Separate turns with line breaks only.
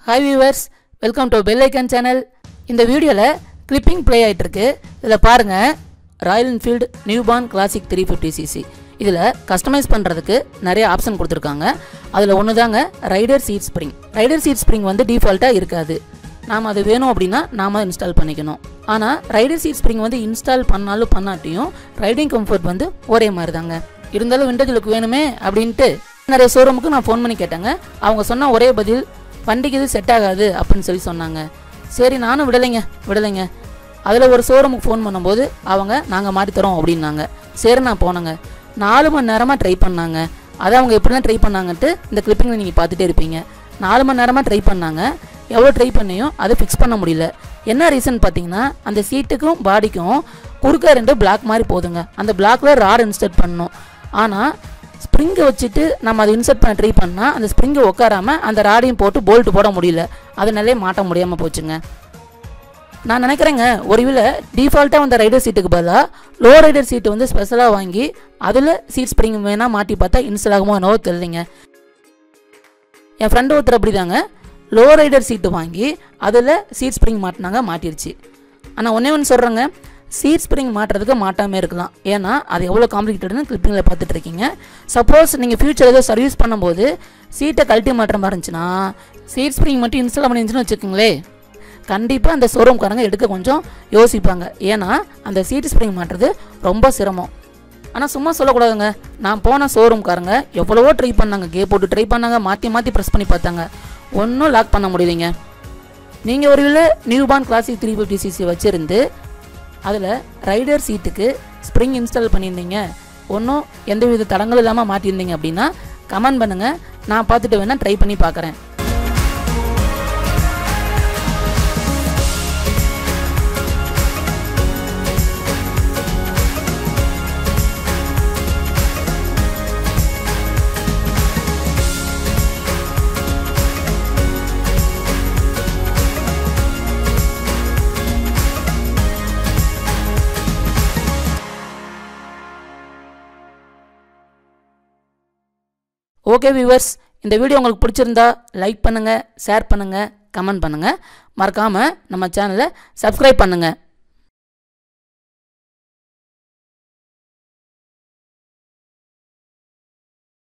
Hi viewers, welcome to Bell Icon channel. இந்த வீடியோல clipping play ஆயிட்டு இருக்கு. இதுல பாருங்க Royal Enfield Reborn Classic 350cc. இதுல கஸ்டமைஸ் பண்றதுக்கு நிறைய ஆப்ஷன் கொடுத்திருக்காங்க. அதுல ஒண்ணுதாங்க rider seat spring. Rider seat spring வந்து டிஃபால்ட்டா இருக்காது. நாம அது வேணும் அப்படினா நாம இன்ஸ்டால் பண்ணிக்கணும். ஆனா ரைடர் சீட் ஸ்ப்ரிங் வந்து இன்ஸ்டால் பண்ணாலும் பண்ணாட்டியும் ரைடிங் கம்ஃபர்ட் வந்து ஒரே மாதிரி தாங்க. இருந்தாலும் விண்டேஜ் லுக் வேணுமே அப்படினு நிறைய ஷோரூமுக்கு நான் ஃபோன் பண்ணி கேட்டேங்க. அவங்க சொன்ன ஒரே பதில் வண்டிக்கு இது செட் ஆகாது அப்படின்னு சொல்லி சொன்னாங்க. சரி நானும் விடலைங்க. அதில் ஒரு ஷோரூமுக்கு ஃபோன் பண்ணும்போது அவங்க நாங்கள் மாற்றி தரோம் அப்படின்னாங்க. சரி நான் போனேங்க. 4 மணி நேரமாக ட்ரை பண்ணாங்க. அதை அவங்க எப்படி தான் ட்ரை பண்ணாங்கன்ட்டு இந்த கிளிப்பிங்கில் நீங்கள் பார்த்துட்டே இருப்பீங்க. 4 மணி நேரமாக ட்ரை பண்ணாங்க. எவ்வளோ ட்ரை பண்ணியும் அதை ஃபிக்ஸ் பண்ண முடியல. என்ன ரீசன் பார்த்தீங்கன்னா அந்த சீட்டுக்கும் பாடிக்கும் குறுக்க 2 பிளாக் மாதிரி போதுங்க. அந்த பிளாக்கில் ராட் இன்ஸ்டர்ட் பண்ணணும். ஆனால் ஸ்ப்ரிங்கை வச்சுட்டு நம்ம அதை இன்சர்ட் பண்ண ட்ரை பண்ணால் அந்த ஸ்ப்ரிங்கை உட்காராமல் அந்த ராடையும் போட்டு போல்ட்டு போட முடியல. அதனாலே மாட்ட முடியாமல் போச்சுங்க. நான் நினைக்கிறேங்க ஒருவேளை டிஃபால்ட்டாக வந்த ரைடர் சீட்டுக்கு பதிலாக லோ ரைடர் சீட்டு வந்து ஸ்பெஷலாக வாங்கி அதில் சீட் ஸ்ப்ரிங் வேணால் மாட்டி பார்த்தா இன்ஸ்டால் ஆகுமோ என்னவோ தெரியலைங்க. என் ஃப்ரெண்டு ஒருத்தர் அப்படி தாங்க லோ ரைடர் சீட்டு வாங்கி அதில் சீட் ஸ்ப்ரிங் மாட்டினாங்க, மாட்டிருச்சு. ஆனால் ஒன்று சொல்கிறேங்க, சீட் ஸ்ப்ரிங் மாட்டுறதுக்கு மாட்டாமல் இருக்கலாம். ஏன்னா அது எவ்வளோ காம்ப்ளிகேட்டட்னு கிளிப்பிங்கில் பார்த்துட்டு இருக்கீங்க. சப்போஸ் நீங்கள் ஃபியூச்சர் ஏதோ சர்வீஸ் பண்ணும்போது சீட்டை கழட்டி மாட்டுற மாதிரி இருந்துச்சுன்னா சீட் ஸ்ப்ரிங் மட்டும் இன்ஸ்டால் பண்ணிருந்துச்சுன்னு வச்சுக்கோங்களே, கண்டிப்பாக அந்த ஷோரூம்காரங்க எடுக்க கொஞ்சம் யோசிப்பாங்க. ஏன்னா அந்த சீட் ஸ்ப்ரிங் மாட்டுறது ரொம்ப சிரமம். ஆனால் சும்மா சொல்லக்கூடாதுங்க. நான் போன ஷோரூம்காரங்க எவ்வளவோ ட்ரை பண்ணாங்க, கே போட்டு ட்ரை பண்ணாங்க, மாற்றி ப்ரெஸ் பண்ணி பார்த்தாங்க, ஒன்றும் லாக் பண்ண முடியலைங்க. நீங்கள் ஒருவேளை நியூபார்ன் கிளாசிக் 350cc வச்சுருந்து அதில் ரைடர் சீட்டுக்கு ஸ்ப்ரிங் இன்ஸ்டால் பண்ணியிருந்தீங்க, ஒன்றும் எந்தவித தடங்களும் இல்லாமல் மாட்டியிருந்தீங்க அப்படின்னா கமெண்ட் பண்ணுங்கள். நான் பார்த்துட்டு வேணால் ட்ரை பண்ணி பார்க்குறேன். ஓகே வியூவர்ஸ், இந்த வீடியோ உங்களுக்கு பிடிச்சிருந்தா லைக் பண்ணுங்கள், ஷேர் பண்ணுங்கள், கமெண்ட் பண்ணுங்கள். மறக்காமல் நம்ம சேனலை சப்ஸ்கிரைப் பண்ணுங்கள்.